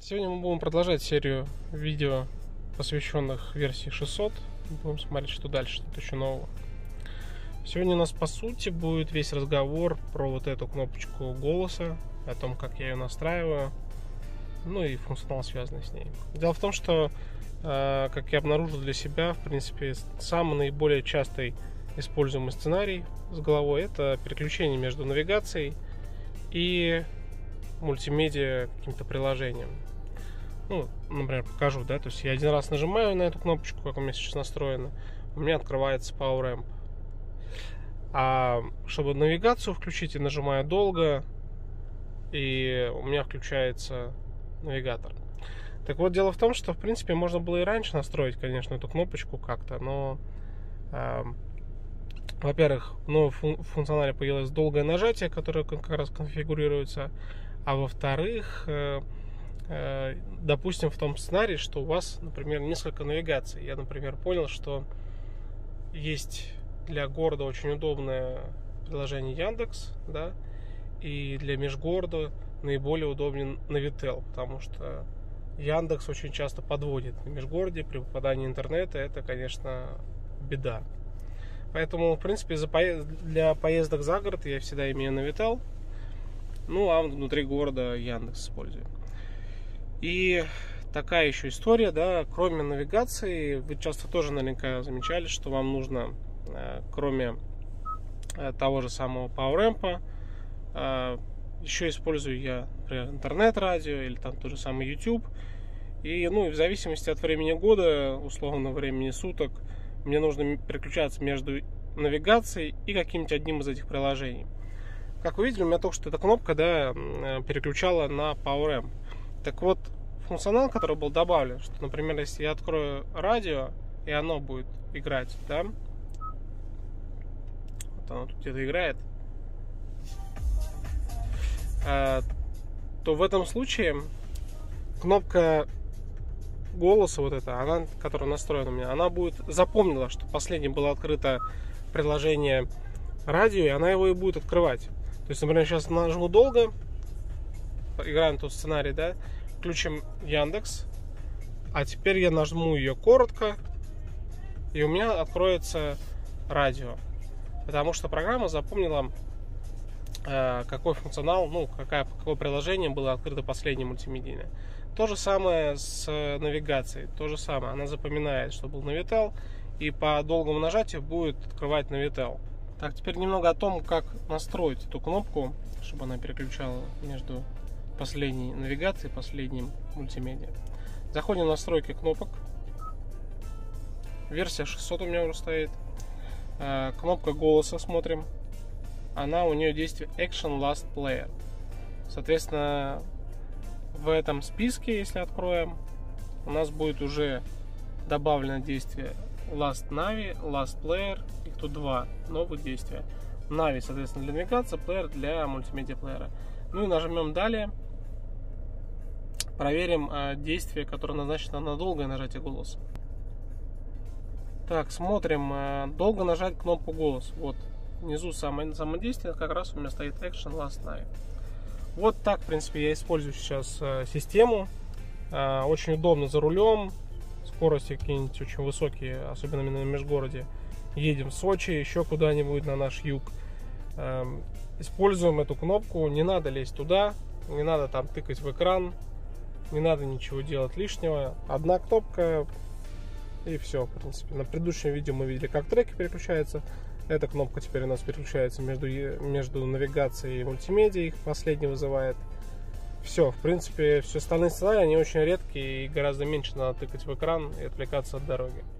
Сегодня мы будем продолжать серию видео, посвященных версии 600. Будем смотреть, что дальше, что еще нового. Сегодня у нас, по сути, будет весь разговор про вот эту кнопочку голоса, о том, как я ее настраиваю, ну и функционал, связанный с ней. Дело в том, что, как я обнаружил для себя, в принципе, самый наиболее частый используемый сценарий с головой — это переключение между навигацией и мультимедиа каким-то приложением. Ну, например, покажу, да, то есть я один раз нажимаю на эту кнопочку, как у меня сейчас настроено, у меня открывается PowerAmp. А чтобы навигацию включить, я нажимаю долго, и у меня включается навигатор. Так вот, дело в том, что, в принципе, можно было и раньше настроить, конечно, эту кнопочку как-то, но, во-первых, в новом функционале появилось долгое нажатие, которое как раз конфигурируется, а во-вторых, допустим, в том сценарии, что у вас, например, несколько навигаций. Я, например, понял, что есть для города очень удобное приложение Яндекс, да, и для межгорода наиболее удобен Navitel, потому что Яндекс очень часто подводит на межгороде при попадании интернета. Это, конечно, беда. Поэтому, в принципе, для поездок за город я всегда имею Navitel, ну а внутри города Яндекс использую. И такая еще история, да, кроме навигации, вы часто тоже наверняка замечали, что вам нужно, кроме того же самого PowerAmp, еще использую я, например, интернет-радио или там тот же самый YouTube. И, ну, и в зависимости от времени года, условно, времени суток, мне нужно переключаться между навигацией и каким-нибудь одним из этих приложений. Как вы видели, у меня только что эта кнопка, да, переключала на PowerAmp. Так вот, функционал, который был добавлен, что, например, если я открою радио, и оно будет играть, да, вот оно тут где-то играет, то в этом случае кнопка голоса, вот эта, она, которая настроена у меня, она будет запомнила, что последним было открыто приложение радио, и она его и будет открывать. То есть, например, сейчас нажму долго, играем тот сценарий, да, включим Яндекс, а теперь я нажму ее коротко, и у меня откроется радио, потому что программа запомнила, какой функционал, ну, какое приложение было открыто последнее мультимедийное. То же самое с навигацией, то же самое, она запоминает, что был Navitel, и по долгому нажатию будет открывать Navitel. Так, теперь немного о том, как настроить эту кнопку, чтобы она переключала между последней навигацией и последним мультимедиа. Заходим в настройки кнопок. Версия 600 у меня уже стоит. Кнопка голоса смотрим. Она, у нее действие Action Last Player. Соответственно, в этом списке, если откроем, у нас будет уже добавлено действие Last Navi, Last Player, их тут два новых действия. Navi, соответственно, для навигации, Player для мультимедиа плеера. Ну и нажмем далее. Проверим действие, которое назначено на долгое нажатие голоса. Так, смотрим. Долго нажать кнопку голос. Вот внизу самое действие, как раз у меня стоит Action Last Navi. Вот так, в принципе, я использую сейчас систему. Очень удобно за рулем. Скорости какие-нибудь очень высокие, особенно на межгороде. Едем в Сочи, еще куда-нибудь на наш юг. Используем эту кнопку. Не надо лезть туда, не надо там тыкать в экран, не надо ничего делать лишнего. Одна кнопка и все, в принципе. На предыдущем видео мы видели, как треки переключаются. Эта кнопка теперь у нас переключается между навигацией и мультимедиа, их последний вызывает. Все, в принципе, все остальные сценарии, они очень редкие и гораздо меньше надо тыкать в экран и отвлекаться от дороги.